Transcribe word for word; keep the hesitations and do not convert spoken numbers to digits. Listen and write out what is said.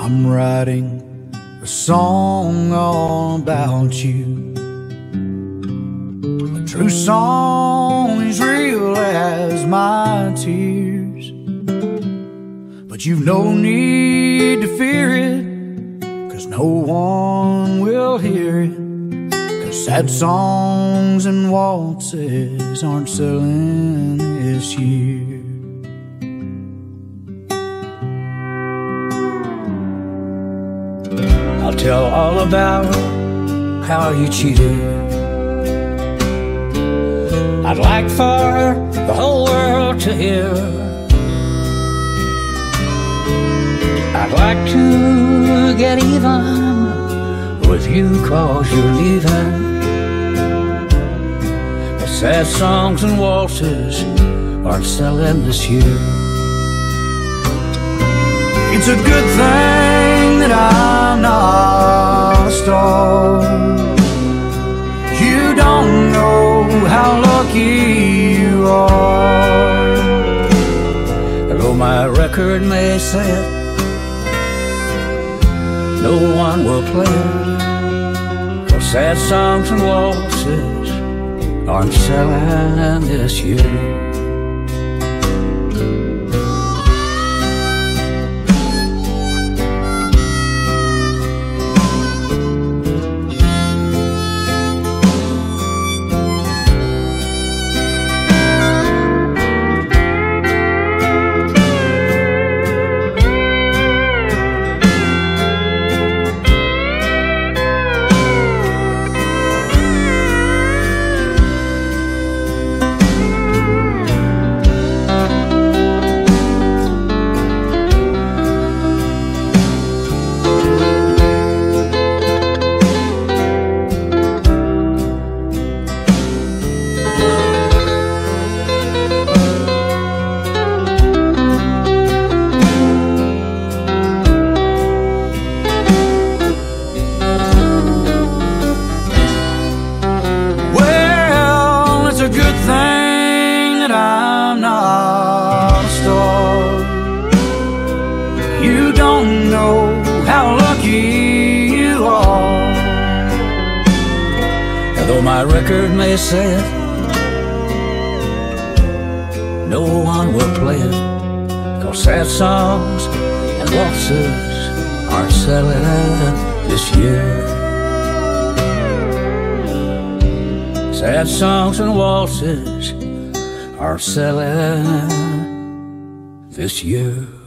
I'm writing a song all about you, a true song as real as my tears. But you've no need to fear it, 'cause no one will hear it, 'cause sad songs and waltzes aren't selling this year. I'll tell all about how you cheated. I'd like for the whole world to hear. I'd like to get even with you 'cause you're leaving. The sad songs and waltzes aren't selling this year. It's a good thing that I'm not a star. You don't know how lucky you are. Though my record may say it, no one will play it, 'cause sad songs and waltzes aren't selling this year. It's a good thing that I'm not a star. You don't know how lucky you are. And though my record may say it, no one will play it, 'cause sad songs and waltzes aren't selling this year. Sad songs and waltzes are selling this year.